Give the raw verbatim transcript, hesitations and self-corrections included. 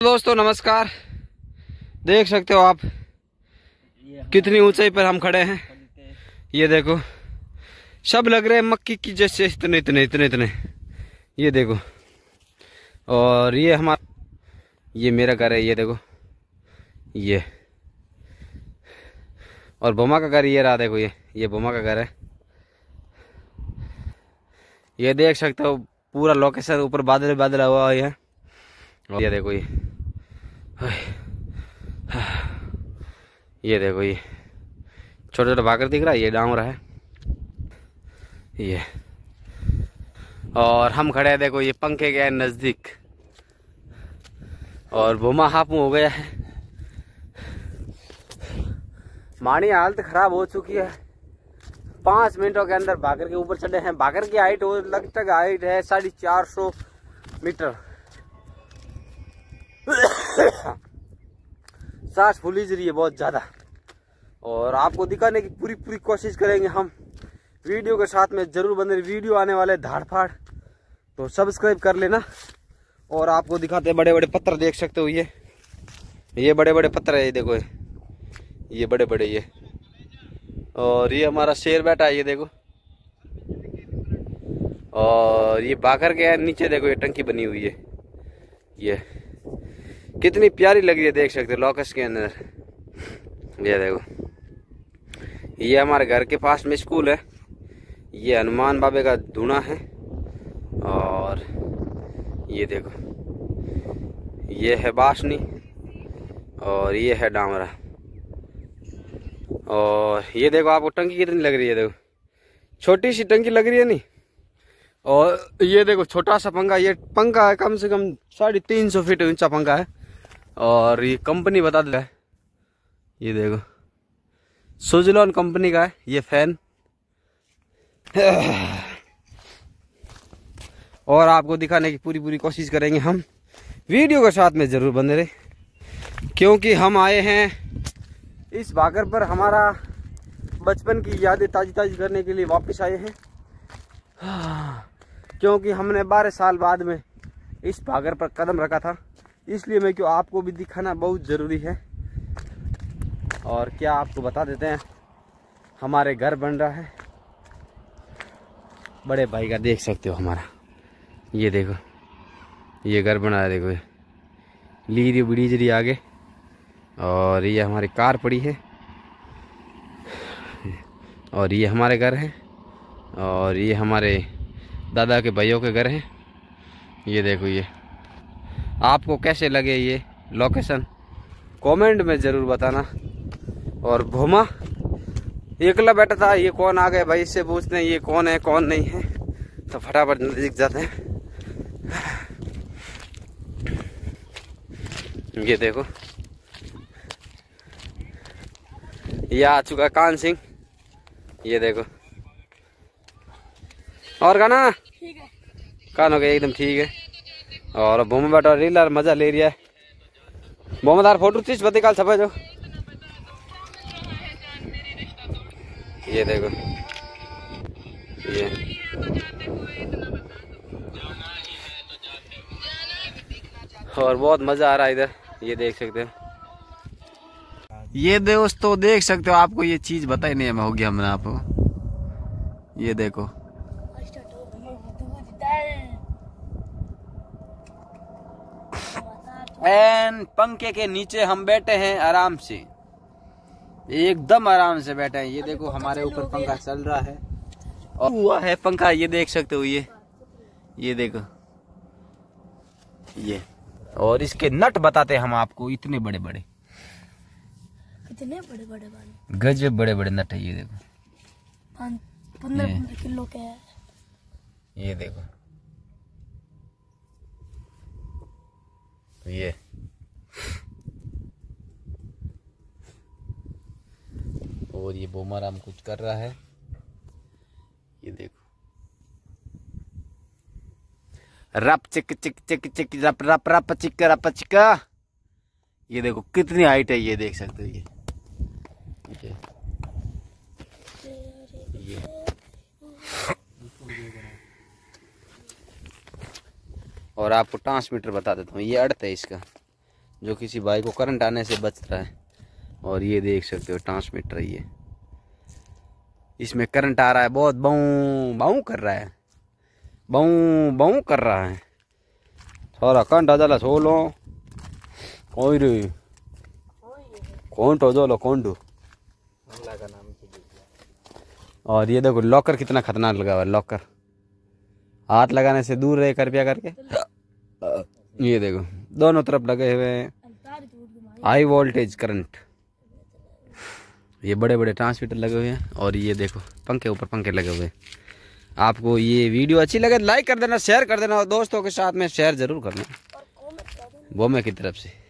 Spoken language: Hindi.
दोस्तों नमस्कार। देख सकते हो आप कितनी ऊंचाई पर हम खड़े हैं। ये देखो सब लग रहे हैं मक्की की जैसे, इतने इतने इतने इतने। ये देखो, और ये हमारा ये मेरा घर है। ये देखो ये, और बोमा का घर ये रहा। देखो ये ये बोमा का घर है। ये देख सकते हो पूरा लोकेशन, ऊपर बादल बादल हुआ है। और ये देखो ये ये देखो ये छोटा छोटा भाकर दिख रहा है, ये डांवरा है ये। और हम खड़े हैं देखो ये पंखे के नजदीक, और बोमा हापू हो गया है। मानी हालत खराब हो चुकी है। पांच मिनटों के अंदर भाकर के ऊपर चढ़े हैं। भाकर की हाइट लगभग हाइट है साढ़े चार सौ मीटर। सांस फूली रही है बहुत ज्यादा, और आपको दिखाने की पूरी पूरी कोशिश करेंगे हम। वीडियो के साथ में जरूर बने। वीडियो आने वाले धाड़ फाड़, तो सब्सक्राइब कर लेना। और आपको दिखाते हैं बड़े बड़े पत्थर, देख सकते हो ये ये बड़े बड़े पत्थर है। ये देखो ये बड़े बड़े ये, और ये हमारा शेर बैठा है। ये देखो, और ये भाकर के नीचे देखो ये टंकी बनी हुई है। ये कितनी प्यारी लग रही है, देख सकते हो लॉकस के अंदर। ये देखो ये हमारे घर के पास में स्कूल है। ये हनुमान बाबे का धूना है। और ये देखो ये है बासनी, और ये है डामरा। और ये देखो आपको टंकी कितनी लग रही है। देखो छोटी सी टंकी लग रही है नहीं। और ये देखो छोटा सा पंखा। ये पंखा है कम से कम साढ़े तीन सौ फीट ऊंचा पंखा है। और ये कंपनी बता दे है, ये देखो सुजलॉन कंपनी का है ये फैन। और आपको दिखाने की पूरी पूरी कोशिश करेंगे हम। वीडियो के साथ में जरूर बने रहे, क्योंकि हम आए हैं इस भाकर पर हमारा बचपन की यादें ताजी ताजी करने के लिए वापस आए हैं। क्योंकि हमने बारह साल बाद में इस भागर पर कदम रखा था, इसलिए मैं क्यों आपको भी दिखाना बहुत ज़रूरी है। और क्या आपको बता देते हैं, हमारे घर बन रहा है बड़े भाई का। देख सकते हो हमारा, ये देखो ये घर बना है। देखो लीरी बिड़ीजरी आगे, और ये हमारी कार पड़ी है, और ये हमारे घर है, और ये हमारे दादा के भाइयों के घर हैं। ये देखो ये आपको कैसे लगे ये लोकेशन, कमेंट में ज़रूर बताना। और भोमा एकला बैठा था, ये कौन आ गए भाई, इससे पूछते हैं ये कौन है कौन नहीं है, तो फटाफट नजदीक जाते हैं। ये देखो ये आ चुका कान सिंह। ये देखो, और गाना ठीक है, कान हो गया एकदम ठीक है। और भूमि बैठा रीलर मजा ले रहा है। बोमदार फोटो तीस बत्ती काल छपे जो। ये देखो ये और बहुत मजा आ रहा है इधर, ये देख सकते हो। ये दोस्तों देख सकते हो, आपको ये चीज बताई नहीं है, हो गया हमने आपको। ये देखो एन पंखे के नीचे हम बैठे हैं आराम से, एकदम आराम से बैठे हैं। ये देखो हमारे ऊपर पंखा चल रहा है, और हुआ है पंखा, ये देख सकते हो। ये ये देखो ये, और इसके नट बताते हैं हम आपको, इतने बड़े बड़े, कितने बड़े बड़े वाले गजब बड़े बड़े नट है। ये देखो पंद्रह पंद्रह किलो के है। ये देखो ये और ये बोमाराम कुछ कर रहा है। ये देखो रप चिक चिक चिक चिक रप रप रप चिक रप चिका। ये देखो कितनी हाइट है, ये देख सकते हो। ये ये, ये। और आपको ट्रांसमीटर बता देता हूँ, ये अर्थ है इसका, जो किसी बाइक को करंट आने से बच रहा है। और ये देख सकते हो ट्रांसमीटर, ये इसमें करंट आ रहा है, बहुत बाऊ बाऊ कर रहा है, बाऊ बाऊ कर रहा है सारा कंट आजाला सोलो कोई रे कौन तो जो लो कौन दो। और ये देखो लॉकर कितना खतरनाक लगा हुआ है, लॉकर हाथ लगाने से दूर रहे कृपया करके। ये देखो दोनों तरफ लगे हुए हैं हाई वोल्टेज करंट, ये बड़े बड़े ट्रांसमीटर लगे हुए हैं। और ये देखो पंखे ऊपर पंखे लगे हुए हैं। आपको ये वीडियो अच्छी लगे लाइक कर देना, शेयर कर देना और दोस्तों के साथ में शेयर जरूर करना। वो मैं की तरफ से